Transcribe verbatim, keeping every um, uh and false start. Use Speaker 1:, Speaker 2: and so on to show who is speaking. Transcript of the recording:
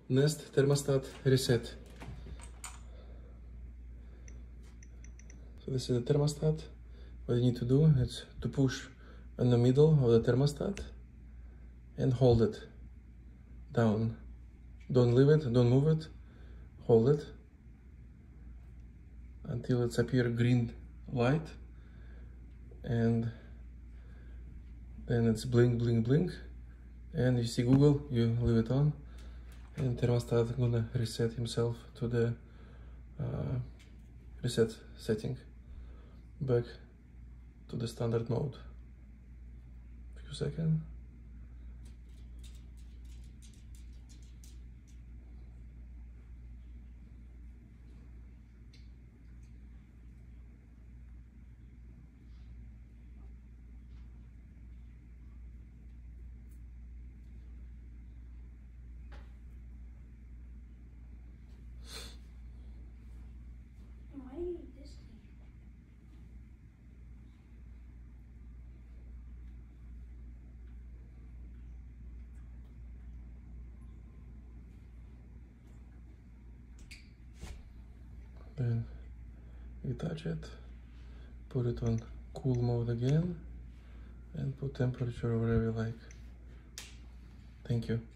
Speaker 1: Nest thermostat reset. So this is the thermostat. What you need to do is to push in the middle of the thermostat and hold it down. Don't leave it, don't move it, hold it until it's appear green light, and then it's blink, blink, blink, and you see Google, you leave it on, and thermostat gonna reset himself to the uh, reset setting back to the standard mode. Few seconds.
Speaker 2: Why do you need this thing?
Speaker 1: Then you touch it, put it on cool mode again, and put temperature wherever you like. Thank you.